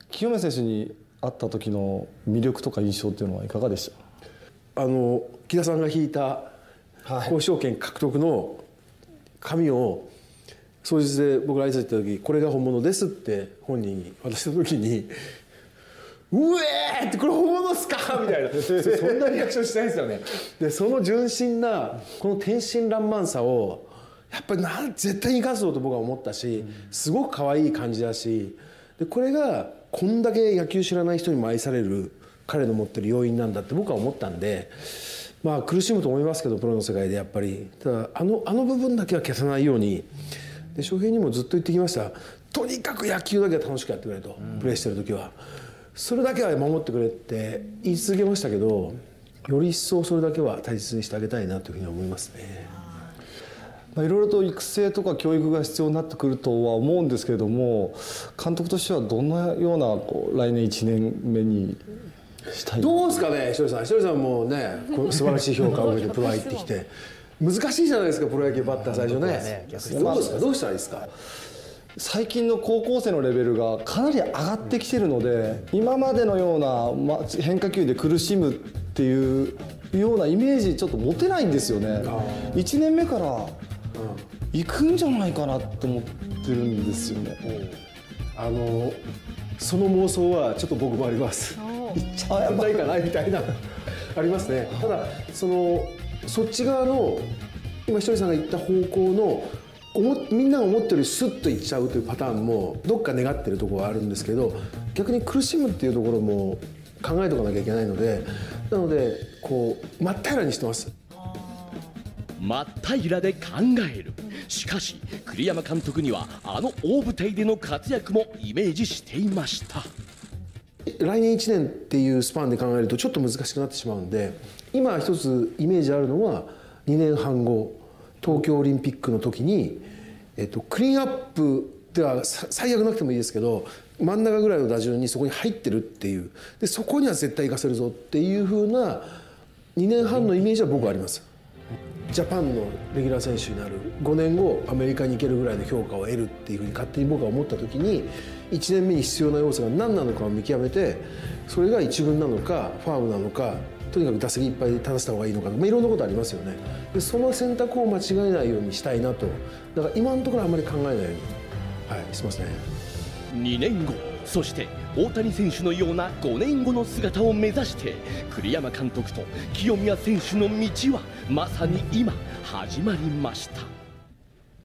清宮選手に会った時の魅力とか印象っていうのはいかがでした？ 木田さんが引いた交渉権獲得の紙を当日で僕が挨拶行った時、これが本物ですって本人に渡した時に「うえーってこれ本物っすか?」みたいなそんなリアクションしないですよね。でその純真なこの天真爛漫さをやっぱり絶対に生かそうと僕は思ったし、すごく可愛い感じだし、でこれがこんだけ野球知らない人にも愛される彼の持ってる要因なんだって僕は思ったんで、まあ苦しむと思いますけどプロの世界でやっぱり、ただあの部分だけは消さないように。で翔平にもずっと言ってきました。とにかく野球だけは楽しくやってくれと、プレーしてる時はそれだけは守ってくれって言い続けましたけど、より一層それだけは大切にしてあげたいなというふうに思いますね。 いろいろと育成とか教育が必要になってくるとは思うんですけれども、監督としてはどんなような来年1年目にしたい？ どうですかね、ひとりさん。ひとりさんもね素晴らしい評価を受けてプロ入ってきて難しいじゃないですか、プロ野球バッター最初ね。どうですか、どうしたらいいですか？ 最近の高校生のレベルがかなり上がってきてるので、今までのような変化球で苦しむっていうようなイメージちょっと持てないんですよね。1年目から行くんじゃないかなと思ってるんですよね。 その妄想はちょっと僕もあります。行っちゃないかなみたいなありますね。ただそっち側の今ひとりさんが言った方向のみんなが思ってるよりスッといっちゃうというパターンもどっか願ってるところはあるんですけど、逆に苦しむっていうところも考えておかなきゃいけないので、なので真っ平らにしてます。 真っ平らで考える。しかし栗山監督にはあの大舞台での活躍もイメージしていました。 来年1年っていうスパンで考えるとちょっと難しくなってしまうんで、今一つイメージあるのは2年半後東京オリンピックの時に、クリーンアップでは最悪なくてもいいですけど真ん中ぐらいの打順にそこに入ってるっていう、でそこには絶対行かせるぞっていう風な2年半のイメージは僕はあります。ジャパンのレギュラー選手になる5年後アメリカに行けるぐらいの評価を得るっていうふうに勝手に僕は思った時に、1年目に必要な要素が何なのかを見極めて、それが1軍なのかファームなのか、とにかく打席いっぱい立たせた方がいいのか、いろんなことありますよね。でその選択を間違えないようにしたいなと。だから今のところあんまり考えないように、しますね。 2年後、そして大谷選手のような5年後の姿を目指して栗山監督と清宮選手の道はまさに今始まりました。